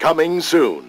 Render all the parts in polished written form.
coming soon.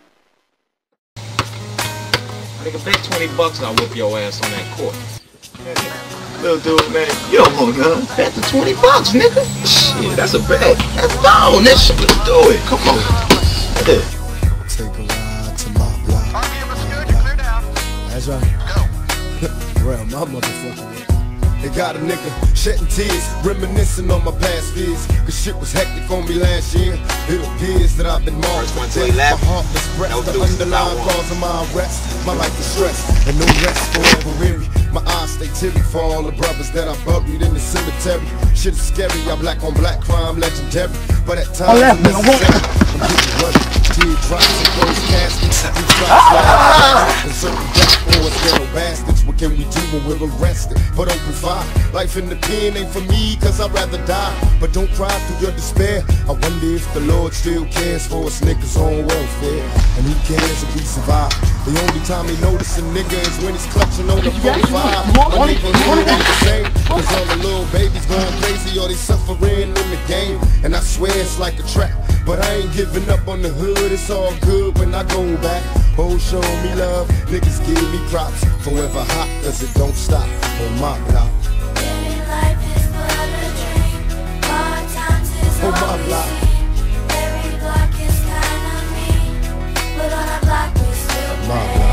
Nigga, bet $20 and I'll whoop your ass on that court. Little dude, man, you don't want none. Bet the $20, nigga. Shit, that's a bet. That's down, nigga. Let's do it. Come on. Yeah. Take a ride to my block. That's right. Go. Well, my motherfucker. They got a nigga shedding tears, reminiscing on my past fears. Cause shit was hectic on me last year. It appears that I've been marked. My heart was pressed, the underlying cause of my arrest. My life is stressed, and no rest forever weary. My eyes stay teary for all the brothers that I buried in the cemetery. Shit is scary, I'm black on black crime, legendary. But at times I'm necessary. I'm getting worried. Teardrops and closed caskets. These drops like and certain death boys, ghetto bastards. What can we do when we're arrested? But open fire. Life in the pen ain't for me, cause I'd rather die. But don't cry through your despair. I wonder if the Lord still cares for us niggas on welfare. And who cares if we survive? The only time he notice a nigga is when he's clutching on the 45. My neighborhood ain't the same, cause all the little babies going crazy or they suffering in the game. And I swear it's like a trap, but I ain't giving up on the hood. It's all good when I go back. Oh, show me love, niggas give me props. Forever hot, cause it don't stop on my block. Living life is but a dream. Hard times is all we see. Every block is kinda mean, but on our block we still play.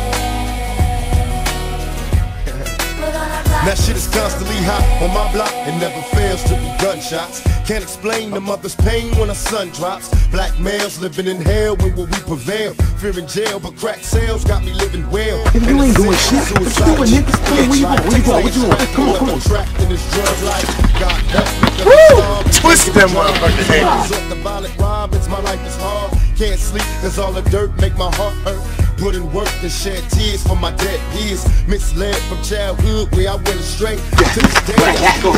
That shit is constantly hot on my block. It never fails to be gunshots. Can't explain the mother's pain when her son drops. Black males living in hell when will we prevail? Fear in jail, but crack sales got me living well. If you ain't doing shit, what you doing, nigga? Come on, where you going? Where you going? What you going? Come on, come on. Trapped in this drug life. God help me. Twist them motherfucking hands. The violent robins, my life is hard. Can't sleep cause all the dirt make my heart hurt. Put in work and shed tears for my dead years. Misled from childhood where I went astray. To this day I can't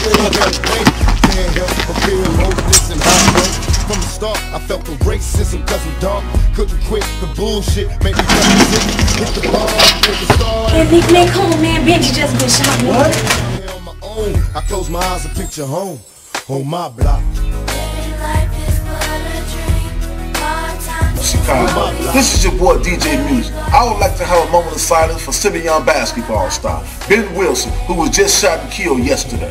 help but feel hopeless and heartbreak. From the start I felt the racism cause I'm dark. Couldn't quit the bullshit, made me hit the bar, hit the star. Hey, Nick, come on, man. Benji just been shot. What? On my own, I close my eyes and picture home on my block. Chicago. This is your boy DJ Music. I would like to have a moment of silence for Simeon basketball star Ben Wilson, who was just shot and killed yesterday.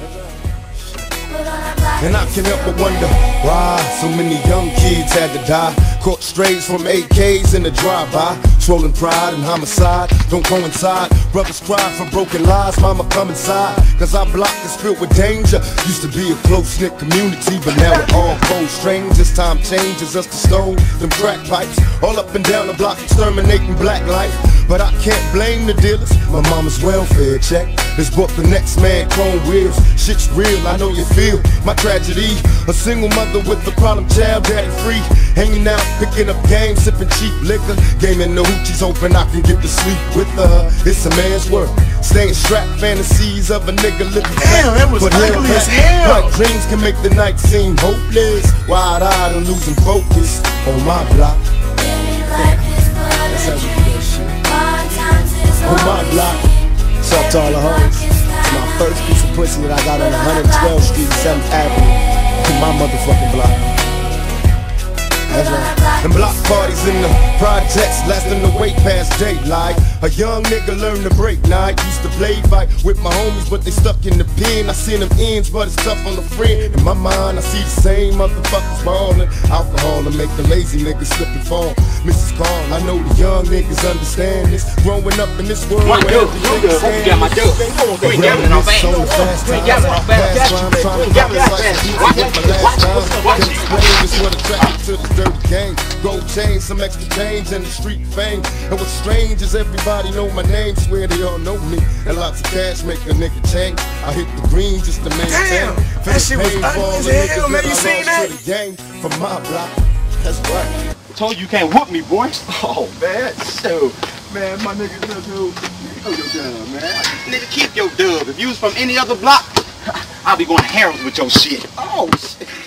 And I can't help but wonder why so many young kids had to die. Caught strays from AKs in the drive-by. Swollen pride and homicide don't coincide. Brothers cry for broken lives, mama come inside. Cause our block is filled with danger. Used to be a close-knit community, but now we're all cold strangers. Time changes us to stone them crack pipes. All up and down the block exterminating black life. But I can't blame the dealers. My mama's welfare check has bought the next man chrome wheels. Shit's real, I know you feel my tragedy. A single mother with a problem child, daddy free. Hanging out, picking up games, sipping cheap liquor. Gaming the hoochies, hoping I can get to sleep with her. It's a man's world. Staying strapped, fantasies of a nigga living. Damn, that was ugly as hell. Bright dreams can make the night seem hopeless. Wide-eyed and losing focus on my block. That's how we do that shit. On my block. What's up to all the hoes? It's my first piece of pussy that I got on 112th Street, 7th Avenue. My motherfucking block. That's right. And block parties in the projects lasting the way past daylight. A young nigga learned to break night. Used to play fight with my homies, but they stuck in the pen. I seen them ends, but it's tough on the friend. In my mind, I see the same motherfuckers ballin'. Alcohol to make the lazy niggas slip and fall. Mrs. Carl, I know the young niggas understand this. Growing up in this world where everything's got my dude. You ain't gambling on bad. You ain't gambling on bad. You ain't gambling on bad. Watch it. This what attracted to the dirty game. Gold chain, some extra change, and the street fame. And what's strange is everybody know my name. Swear they all know me. And lots of cash make a nigga change. I hit the green just to maintain. Damn, that shit was ugly as hell, man. You seen that? From my block. That's right. Told you can't whoop me, boy. Oh, man. So, man, my nigga, dude. Keep your dub, man. Nigga, keep your dub. If you was from any other block, I'll be going to Harold's with your shit. Oh, shit.